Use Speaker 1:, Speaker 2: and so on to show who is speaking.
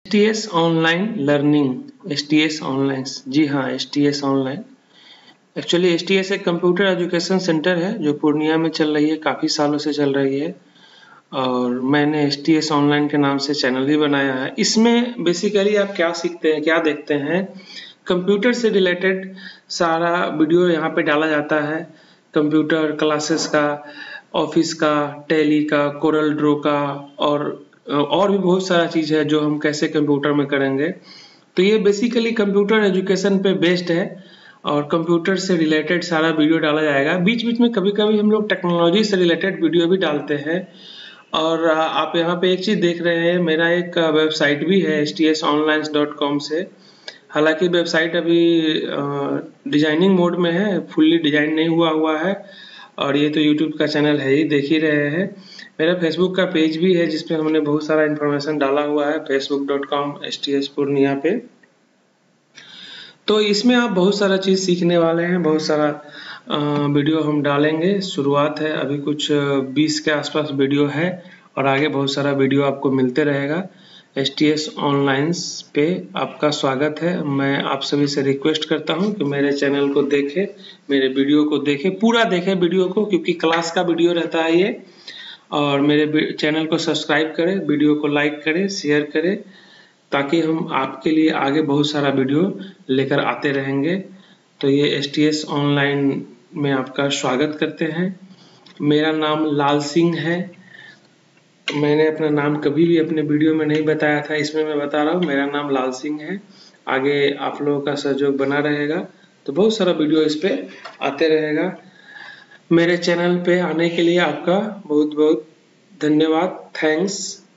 Speaker 1: STS online learning, STS online, जी हाँ, STS online. Actually STS एक कंप्यूटर एजुकेशन सेंटर है जो पूर्णिया में चल रही है, काफ़ी सालों से चल रही है। और मैंने STS ऑनलाइन के नाम से चैनल भी बनाया है। इसमें बेसिकली आप क्या सीखते हैं, क्या देखते हैं, कंप्यूटर से रिलेटेड सारा वीडियो यहाँ पे डाला जाता है। कंप्यूटर क्लासेस का, ऑफिस का, टैली का, कोरल ड्रॉ का और भी बहुत सारा चीज़ है जो हम कैसे कंप्यूटर में करेंगे। तो ये बेसिकली कंप्यूटर एजुकेशन पे बेस्ड है और कंप्यूटर से रिलेटेड सारा वीडियो डाला जाएगा। बीच बीच में कभी कभी हम लोग टेक्नोलॉजी से रिलेटेड वीडियो भी डालते हैं। और आप यहाँ पे एक चीज़ देख रहे हैं, मेरा एक वेबसाइट भी है stsonlines.com से। हालांकि वेबसाइट अभी डिजाइनिंग मोड में है, फुल्ली डिजाइन नहीं हुआ है। और ये तो यूट्यूब का चैनल है ही, देख ही रहे हैं। मेरा फेसबुक का पेज भी है जिसपे हमने बहुत सारा इन्फॉर्मेशन डाला हुआ है, facebook.com STS पूर्णिया पे। तो इसमें आप बहुत सारा चीज़ सीखने वाले हैं, बहुत सारा वीडियो हम डालेंगे। शुरुआत है, अभी कुछ 20 के आसपास वीडियो है और आगे बहुत सारा वीडियो आपको मिलते रहेगा। STS ऑनलाइंस पे आपका स्वागत है। मैं आप सभी से रिक्वेस्ट करता हूं कि मेरे चैनल को देखें, मेरे वीडियो को देखें, पूरा देखें वीडियो को, क्योंकि क्लास का वीडियो रहता है ये। और मेरे चैनल को सब्सक्राइब करें, वीडियो को लाइक करें, शेयर करें, ताकि हम आपके लिए आगे बहुत सारा वीडियो लेकर आते रहेंगे। तो ये STS ऑनलाइन में आपका स्वागत करते हैं। मेरा नाम लाल सिंह है। मैंने अपना नाम कभी भी अपने वीडियो में नहीं बताया था, इसमें मैं बता रहा हूँ, मेरा नाम लाल सिंह है। आगे आप लोगों का सहयोग बना रहेगा तो बहुत सारा वीडियो इस पे आते रहेगा। मेरे चैनल पे आने के लिए आपका बहुत बहुत धन्यवाद। थैंक्स।